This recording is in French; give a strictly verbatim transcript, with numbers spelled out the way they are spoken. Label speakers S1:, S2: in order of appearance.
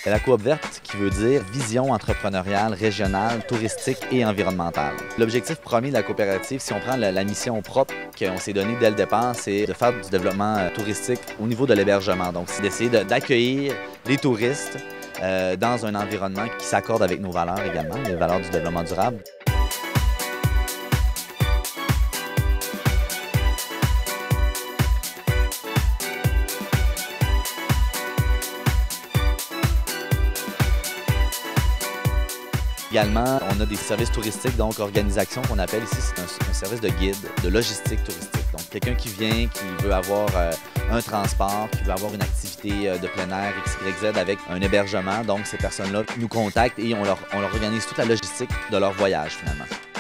S1: La coop verte qui veut dire vision entrepreneuriale, régionale, touristique et environnementale. L'objectif premier de la coopérative, si on prend la, la mission propre qu'on s'est donnée dès le départ, c'est de faire du développement euh, touristique au niveau de l'hébergement. Donc, c'est d'essayer d'accueillir les touristes euh, dans un environnement qui s'accorde avec nos valeurs également, les valeurs du développement durable. Également, on a des services touristiques, donc organisation qu'on appelle ici, c'est un, un service de guide, de logistique touristique. Donc, quelqu'un qui vient, qui veut avoir euh, un transport, qui veut avoir une activité euh, de plein air X Y Z avec un hébergement. Donc, ces personnes-là nous contactent et on leur, on leur organise toute la logistique de leur voyage finalement.